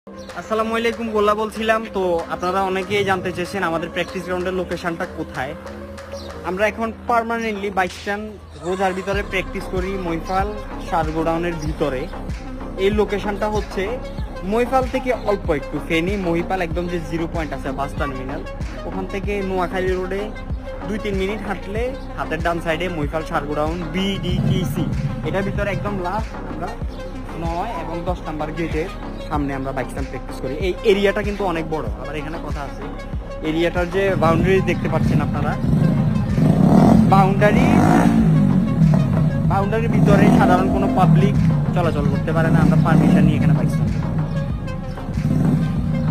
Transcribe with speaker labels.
Speaker 1: আসসালামু আলাইকুম, গোল্লা বলছিলাম। তো আপনারা অনেকেই জানতে চেয়েছেন আমাদের প্র্যাকটিস গ্রাউন্ডের লোকেশনটা কোথায়। আমরা এখন পার্মানেন্টলি বাইক স্ট্যান্ড রোজার ভিতরে প্র্যাকটিস করি, মহিফাল সার গোডাউনের ভিতরে। এই লোকেশনটা হচ্ছে মহিফাল থেকে অল্প একটু ফেনী মহিপাল একদম যে 0 পয়েন্ট আছে বাস টার্মিনাল, ওখান থেকে নোয়াখালী রোডে 2-3 মিনিট হাঁটলে হাতের ডান সাইডে মহিফাল সার গোডাউন BDTC, এটার ভিতরে একদম লাস্ট আমরা 9 এবং 10 নাম্বার গেটের সামনে আমরা বাইক স্ট্যান্ড প্র্যাকটিস করি। এই এরিয়াটা কিন্তু অনেক বড়। আবার এখানে কথা আছে, এরিয়াটার যে বাউন্ডারি দেখতে পাচ্ছেন আপনারা, বাউন্ডারির ভিতরে সাধারণ কোনো পাবলিক চলাচল করতে পারে না। আমরা পারমিশন নিয়ে এখানে বাইক